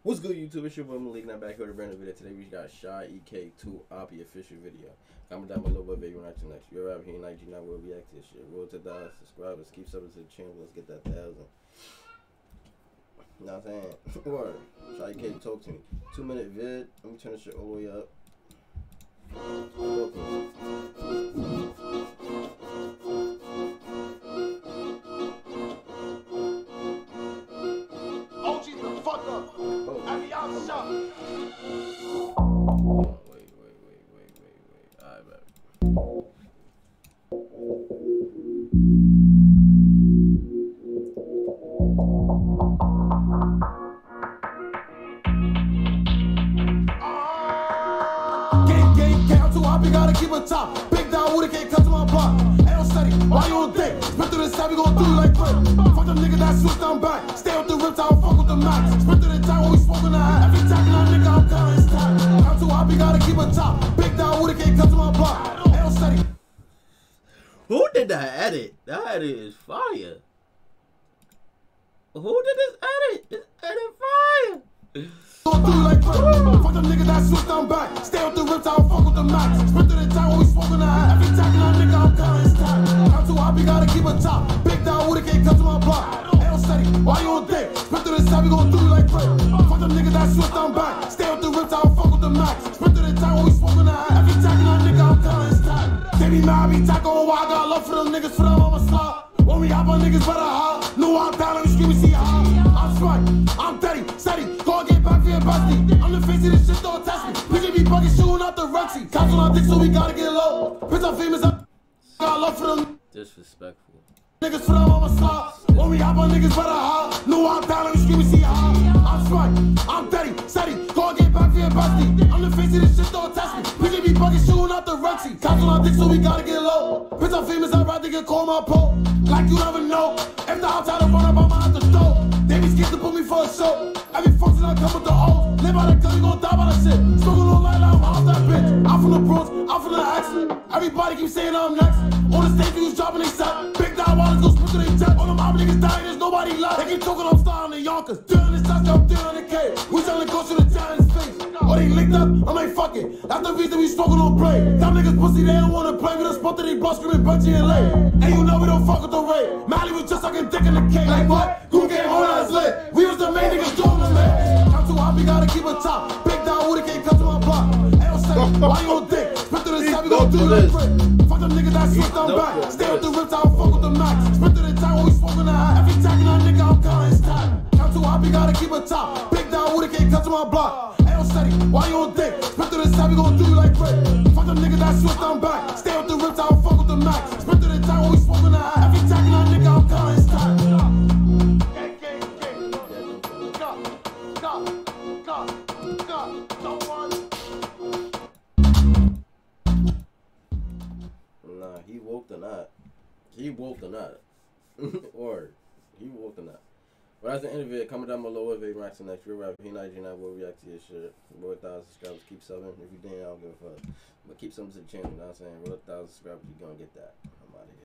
What's good, YouTube? It's your boy Malik, and I'm back here with a brand new video. Today we got Shy EK2 OPPY official video. Comment down below what video you want to next. If you're out here in IG now, we'll react to this shit. Roll to the subscribers, keep subbing to the channel. Let's get that 1,000. You know what I'm saying? Word. Shy EK, talk to me. 2-minute vid. Let me turn this shit all the way up. Talk to me. Wait. Alright, baby. Count to OPPY, gotta keep it top. Big down with it, can't cut to my block. L steady, why you on dick? Spit through this time, we gon' do you like quick. Fuck them niggas that switch down back. Stay with the rips, I don't fuck with the max. Spit through the time when we smoking the hat. Every time that nigga, I'm counting his time. Count to OPPY, gotta keep it top. Big down with it, can't cut to my block. L steady. Who did that edit? That edit is fire. Who did this edit? This edit fire. Gon' do you like quick. Fuck them niggas that switch down back. Stay with the rips, I don't fuck with the max. Spit through the time when we smoking the hat. Every time that nigga, I'm counting his time. Count to OPPY, gotta keep it top. Big down with it, can't cut to my block. L steady, why you on dick? Spit through this time, we gon' do you like quick. Fuck them niggas that switch down back. Stay with the rips, I don't fuck with the max. Spit through the time when we smoking the hat. Every time that nigga, I'm counting his time. They be mad, I be tackling why I got love for them niggas, for them I'ma slide. When we hop on niggas better hop. No, I'm down, let me scream and see how. I'm strike, I'm steady, go and get back for your bestie. I'm the face of this shit, don't test me. Bitch, be bugging, shooting out the Rexy. Cops on our dick, so we gotta get low. Bitch, I'm famous, I got love for them Disrespectful. niggas, for them I'ma slide. When we hop on niggas better hop. No, I'm down, let me scream and see how. I'm strike, I'm steady, go and get back for your bestie. I'm the face of this shit, don't test me. Bitch, be bugging, shooting out the Rexy. Cops on our dick, so we gotta get low. Bitch, I'm famous, I'd rather get called my pole. Like you never know. If the outside to run up, I'm out the door. They be scared to put me for a show. Every function I come with the O. Live by the gun, you gon' die by the shit. Smoking on light, I'm off that bitch. I'm from the Bronx, I'm from the X. Everybody keep saying I'm next. On the stage, who's dropping they set. Big down wallets, go split to they jet. All them mob niggas dying, there's nobody left. They keep talking, I'm starting the Yonkers. Doing this touch, I'm doing the K. We selling close to the giant's face. Or they licked up, I'm like, fuck it. That's the reason we smoking on play. Them niggas pussy, they don't wanna play. We done spot to they blood screaming Bunchy and Lay. And you know we don't fuck with the raid. Mally was just sucking dick in the cake. Like what? Who came on us lit? We was the main niggas doing the lit. Count to OPPY, gotta keep it top. Big down with it, can't cut to my block. L steady, why you on dick? Spit through the time, we gon' do you like quick. Fuck them niggas that switch down back. Stay with the rips, I don't fuck with the max. Spit through the time when we smoking the hat. Every time that nigga, I'm counting his time. Count to OPPY, gotta keep it top. Big down with it, can't cut to my block. L steady, why you on dick? Spit through the time, we gon' do you like quick. Fuck them niggas that switch down back. Stay with the rips, I don't fuck with the max. Spit through the time when we smoking the hat. Every time that nigga, I'm counting his time. Nah, he woke the knot. He woke the knot. Or he woke the knot. But that's the end of it. Comment down below what video you react to next. If you're rapping, he and IG now will react to your shit. Roll 1,000 subscribers, keep subbing. If you didn't, I don't give a fuck. But keep something to the channel, you know what I'm saying? Roll 1,000 subscribers, you're gonna get that. I'm out of here.